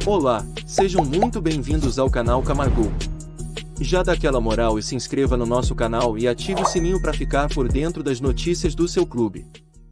Olá, sejam muito bem-vindos ao canal Camargo. Já dá aquela moral e se inscreva no nosso canal e ative o sininho para ficar por dentro das notícias do seu clube.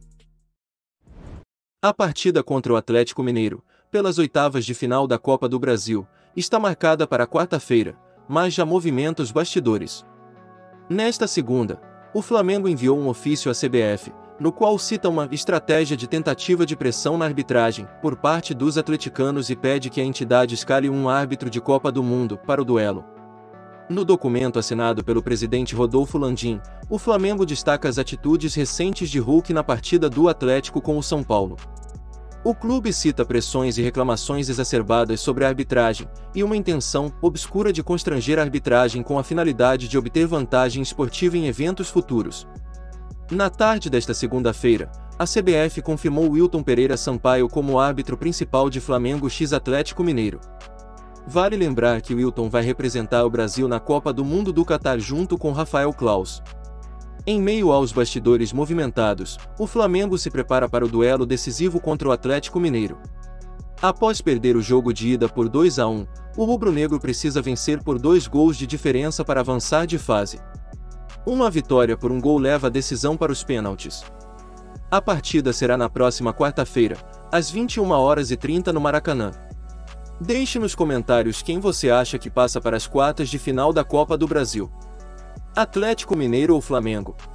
A partida contra o Atlético Mineiro, pelas oitavas de final da Copa do Brasil, está marcada para quarta-feira, mas já movimenta os bastidores. Nesta segunda, o Flamengo enviou um ofício à CBF, no qual cita uma estratégia de tentativa de pressão na arbitragem por parte dos atleticanos e pede que a entidade escale um árbitro de Copa do Mundo para o duelo. No documento assinado pelo presidente Rodolfo Landim, o Flamengo destaca as atitudes recentes de Hulk na partida do Atlético com o São Paulo. O clube cita pressões e reclamações exacerbadas sobre a arbitragem e uma intenção obscura de constranger a arbitragem com a finalidade de obter vantagem esportiva em eventos futuros. Na tarde desta segunda-feira, a CBF confirmou Wilton Pereira Sampaio como árbitro principal de Flamengo x Atlético Mineiro. Vale lembrar que Wilton vai representar o Brasil na Copa do Mundo do Catar junto com Rafael Claus. Em meio aos bastidores movimentados, o Flamengo se prepara para o duelo decisivo contra o Atlético Mineiro. Após perder o jogo de ida por 2-1, o rubro-negro precisa vencer por 2 gols de diferença para avançar de fase. Uma vitória por 1 gol leva a decisão para os pênaltis. A partida será na próxima quarta-feira, às 21h30 no Maracanã. Deixe nos comentários quem você acha que passa para as quartas de final da Copa do Brasil: Atlético Mineiro ou Flamengo.